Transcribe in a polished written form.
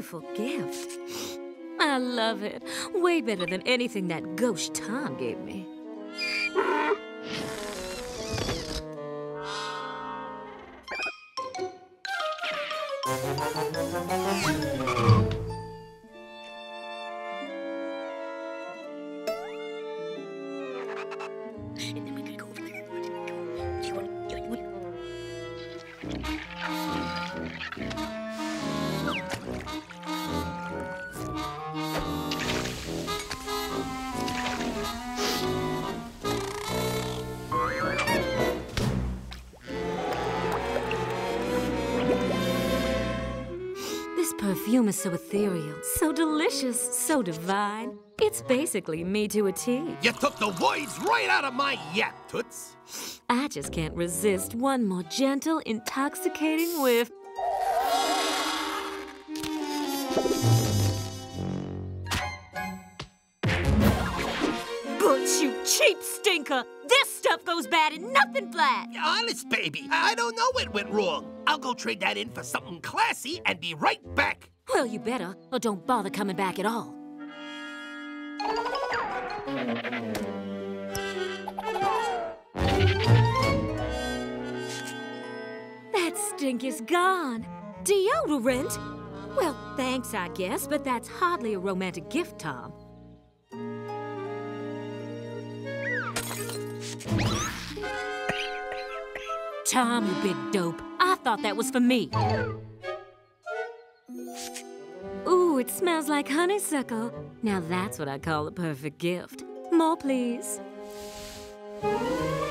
beautiful gift. I love it. Way better than anything that ghost Tom gave me. This perfume is so ethereal, so delicious, so divine. It's basically me to a T. You took the words right out of my yap, Toots. I just can't resist one more gentle, intoxicating whiff. Butch, you cheap stinker! This stuff goes bad and nothing flat! Honest, baby, I don't know what went wrong. I'll go trade that in for something classy and be right back. Well, you better, or don't bother coming back at all. That stink is gone. Deodorant? Well, thanks, I guess, but that's hardly a romantic gift, Tom. Tom, you big dope. I thought that was for me. Ooh, it smells like honeysuckle. Now that's what I call a perfect gift. More, please.